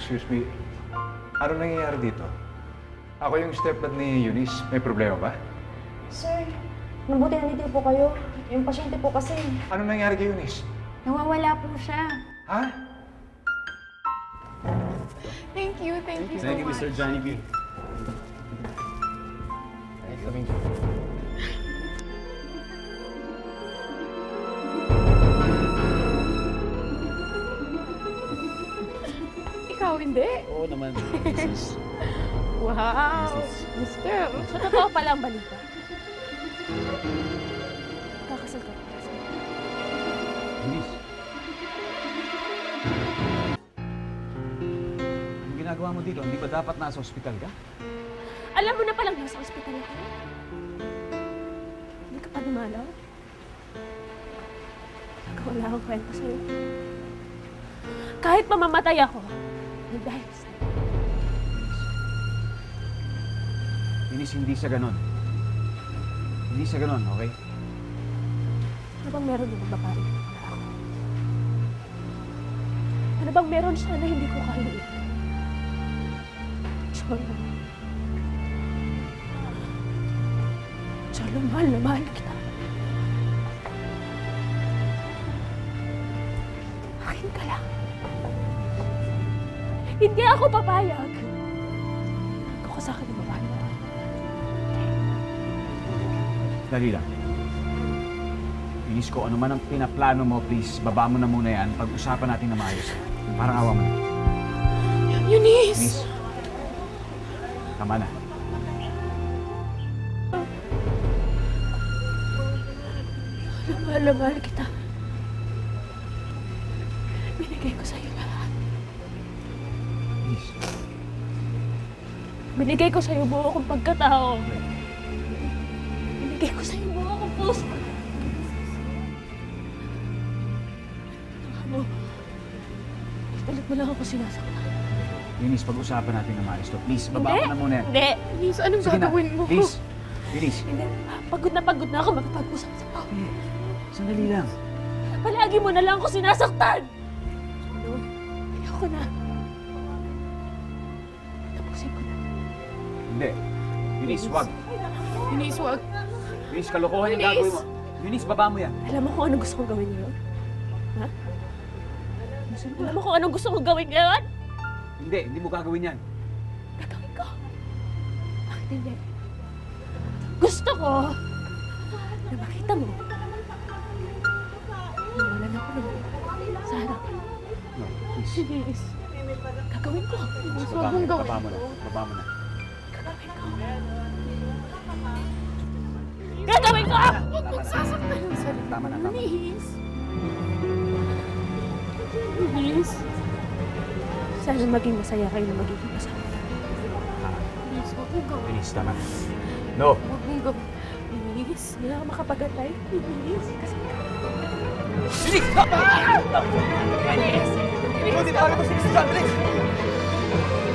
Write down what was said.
excuse me. Ano nangyayari dito? Ako yung stepdad ni Eunice. May problema ba? Sir, mabuti nandito po kayo. Yung pasyente po kasi. Ano nangyayari kay Eunice? Nawawala po siya. Ha? Thank you so much. Thank you, Mr. Johnny B. Nice to meet you. Ikaw hindi? Oo naman. Wow! Mister! So, totoo pala ang balita. Kakasal ka pa. Eunice. Anong ginagawa mo dito? Hindi ba dapat nasa ospital ka? Alam mo na palang nasa ospital ako. Hindi ka pa dumalaw. Wala akong kwento sa'yo. Kahit mamamatay ako, dahil sa'yo. Eunice, hindi siya ganon. Hindi siya ganon, okay? Ano bang meron yung babae na ako? Ano bang meron siya na hindi ko kaya? Cholo. Cholo, mahal na mahal kita. Akin ka lang. Hindi ako papayag. Ako sa akin ang babae mo. Dali lang. Eunice ko, ano man ang pinaplano mo, please, baba mo na muna yan. Pag-usapan natin na maayos. Parang awa mo na. Eunice! Eunice. Tama na. Mahal na mahal kita. Binigay ko sa'yo lahat. Please. Binigay ko sa'yo buo kong pagkatao. Binigay ko sa'yo buo kong puso. Tama mo. Pilit mo lang ako sinasaktan. Eunice, pag-usapan natin na maayos to. Please, baba mo na muna yan. Hindi! Eunice, anong Sige na. gagawin mo? Please. Eunice. Hindi! Pagod na ako makapag-usap sa'yo. Sandali lang. Palagi mo na lang ako sinasaktan! Ano? Ayoko na. Tapusin ko na. Hindi. Eunice, wag. Eunice, wag. Eunice, kalokohan yung Eunice! gagawin mo. Eunice, baba mo yan. Alam mo kung anong gusto kong gawin ngayon? Ha? Alam mo kung anong gusto kong gawin ngayon? Hindi mo gagawin yan. Gagawin ko. Bakit hindi? Gusto ko na makita mo na wala na ako ng sa harap. No, please. Eunice, gagawin ko. Eunice, Baba wag mo mong na. gawin. Baba mo na. Baba mo na. Gagawin ko. Gagawin ko! Huwag magsasaktan ng sarili. Tama na, tama. Eunice! Eunice, sana maging masaya kayo na magiging kasama. Eunice, huwag mong gawin. Eunice, tama na. No! Huwag mong gawin. Eunice! Hindi na ako makapagantay. Eunice, kasi Eunice! Eunice! Hindi ba ako si Mr. John, please?